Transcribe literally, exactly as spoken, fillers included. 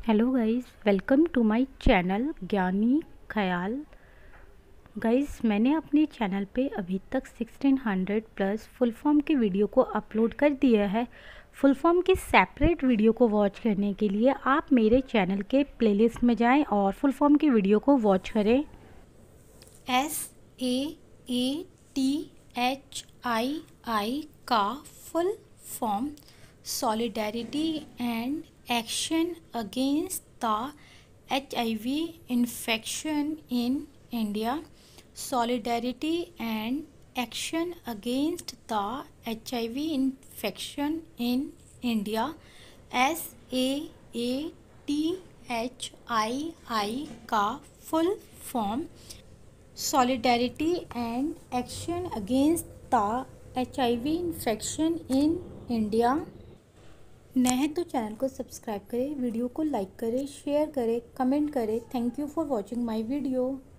Hello guys, welcome to my channel Gyani Khyal. Guys, मैंने अपने channel पे अभी तक sixteen hundred plus full form की वीडियो को अपलोड कर दिया है। फुल फॉर्म की सेपरेट वीडियो को वॉच करने के लिए आप मेरे चैनल के प्लेलिस्ट में जाएं और फुल फॉर्म की वीडियो को वॉच करें। S A A T H I I का full form solidarity and action against the H I V infection in India. Solidarity and action against the H I V infection in India. S A A T H I I का full form solidarity and action against the H I V infection in India. नए हैं तो channel को subscribe करें, video को like करें, share करें, comment करें। Thank you for watching my video.